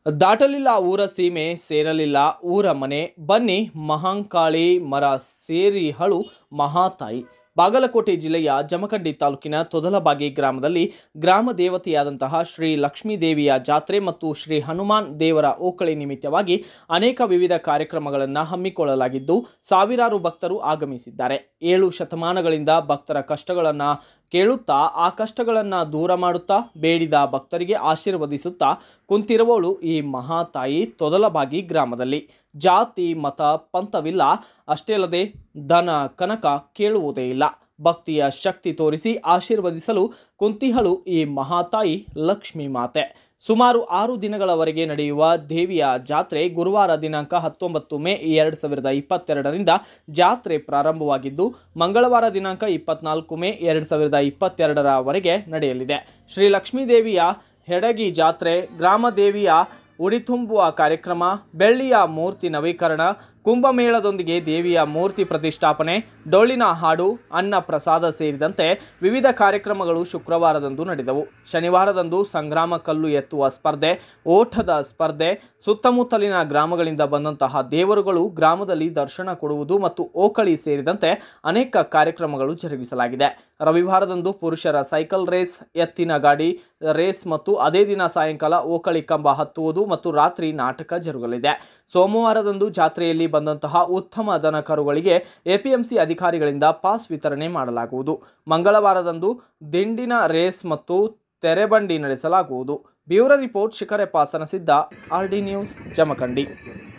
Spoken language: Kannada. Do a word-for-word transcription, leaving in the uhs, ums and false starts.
ದಾಟಲಿಲ್ಲ ಊರ ಸೀಮೆ ಸೇರಲಿಲ್ಲ ಊರ ಮನೆ ಬನ್ನಿ ಮಹಾಂಕಾಳಿ ಮರ ಸೇರಿಹಳು ಮಹಾತಾಯಿ. ಬಾಗಲಕೋಟೆ ಜಿಲ್ಲೆಯ ಜಮಖಂಡಿ ತಾಲೂಕಿನ ತೊದಲಬಾಗಿ ಗ್ರಾಮದಲ್ಲಿ ಗ್ರಾಮ ದೇವತೆಯಾದಂತಹ ಶ್ರೀ ಲಕ್ಷ್ಮೀ ದೇವಿಯ ಜಾತ್ರೆ ಮತ್ತು ಶ್ರೀ ಹನುಮಾನ್ ದೇವರ ಓಕಳಿ ನಿಮಿತ್ತವಾಗಿ ಅನೇಕ ವಿವಿಧ ಕಾರ್ಯಕ್ರಮಗಳನ್ನು ಹಮ್ಮಿಕೊಳ್ಳಲಾಗಿದ್ದು ಸಾವಿರಾರು ಭಕ್ತರು ಆಗಮಿಸಿದ್ದಾರೆ. ಏಳು ಶತಮಾನಗಳಿಂದ ಭಕ್ತರ ಕಷ್ಟಗಳನ್ನು ಕೇಳುತ್ತಾ ಆ ಕಷ್ಟಗಳನ್ನು ದೂರ ಮಾಡುತ್ತಾ ಬೇಡಿದ ಭಕ್ತರಿಗೆ ಆಶೀರ್ವದಿಸುತ್ತಾ ಕುಂತಿರುವವಳು ಈ ಮಹಾತಾಯಿ ತೊದಲಬಾಗಿ ಗ್ರಾಮದಲ್ಲಿ. ಜಾತಿ ಮತ ಪಂಥವಿಲ್ಲ, ಅಷ್ಟೇ ಅಲ್ಲದೆ ಧನ ಕನಕ ಕೇಳುವುದೇ ಇಲ್ಲ. ಭಕ್ತಿಯ ಶಕ್ತಿ ತೋರಿಸಿ ಆಶೀರ್ವದಿಸಲು ಕುಂತಿಹಳು ಈ ಮಹಾತಾಯಿ ಲಕ್ಷ್ಮೀ ಮಾತೆ. ಸುಮಾರು ಆರು ದಿನಗಳವರೆಗೆ ನಡೆಯುವ ದೇವಿಯ ಜಾತ್ರೆ ಗುರುವಾರ ದಿನಾಂಕ ಹತ್ತೊಂಬತ್ತು ಮೇ ಎರಡು ಸಾವಿರದ ಇಪ್ಪತ್ತೆರಡರಿಂದ ಜಾತ್ರೆ ಪ್ರಾರಂಭವಾಗಿದ್ದು ಮಂಗಳವಾರ ದಿನಾಂಕ ಇಪ್ಪತ್ನಾಲ್ಕು ಮೇ ಎರಡು ಸಾವಿರದ ಇಪ್ಪತ್ತೆರಡರವರೆಗೆ ನಡೆಯಲಿದೆ. ಶ್ರೀ ಲಕ್ಷ್ಮೀ ದೇವಿಯ ಹೆಡಗಿ ಜಾತ್ರೆ, ಗ್ರಾಮ ದೇವಿಯ ಉಡಿ ತುಂಬುವ ಕಾರ್ಯಕ್ರಮ, ಬೆಳ್ಳಿಯ ಮೂರ್ತಿ ನವೀಕರಣ, ಕುಂಭಮೇಳದೊಂದಿಗೆ ದೇವಿಯ ಮೂರ್ತಿ ಪ್ರತಿಷ್ಠಾಪನೆ, ಡೊಳ್ಳಿನ ಹಾಡು, ಅನ್ನ ಪ್ರಸಾದ ಸೇರಿದಂತೆ ವಿವಿಧ ಕಾರ್ಯಕ್ರಮಗಳು ಶುಕ್ರವಾರದಂದು ನಡೆದವು. ಶನಿವಾರದಂದು ಸಂಗ್ರಾಮ ಕಲ್ಲು ಎತ್ತುವ ಸ್ಪರ್ಧೆ, ಓಟದ ಸ್ಪರ್ಧೆ, ಸುತ್ತಮುತ್ತಲಿನ ಗ್ರಾಮಗಳಿಂದ ಬಂದಂತಹ ದೇವರುಗಳು ಗ್ರಾಮದಲ್ಲಿ ದರ್ಶನ ಕೊಡುವುದು ಮತ್ತು ಓಕಳಿ ಸೇರಿದಂತೆ ಅನೇಕ ಕಾರ್ಯಕ್ರಮಗಳು ಜರುಗಿಸಲಾಗಿದೆ. ರವಿವಾರದಂದು ಪುರುಷರ ಸೈಕಲ್ ರೇಸ್, ಎತ್ತಿನ ಗಾಡಿ ರೇಸ್ ಮತ್ತು ಅದೇ ದಿನ ಸಾಯಂಕಾಲ ಓಕಳಿ ಕಂಬ ಹತ್ತುವುದು ಮತ್ತು ರಾತ್ರಿ ನಾಟಕ ಜರುಗಲಿದೆ. ಸೋಮವಾರದಂದು ಜಾತ್ರೆಯಲ್ಲಿ ಬಂದಂತಹ ಉತ್ತಮ ದನಕರುಗಳಿಗೆ ಎಪಿಎಂಸಿ ಅಧಿಕಾರಿಗಳಿಂದ ಪಾಸ್ ವಿತರಣೆ ಮಾಡಲಾಗುವುದು. ಮಂಗಳವಾರದಂದು ದಿಂಡಿನ ರೇಸ್ ಮತ್ತು ತೆರೆಬಂಡಿ ನಡೆಸಲಾಗುವುದು. Bureau report Shikharappa Sanasidda, R D news, Jamkhandi.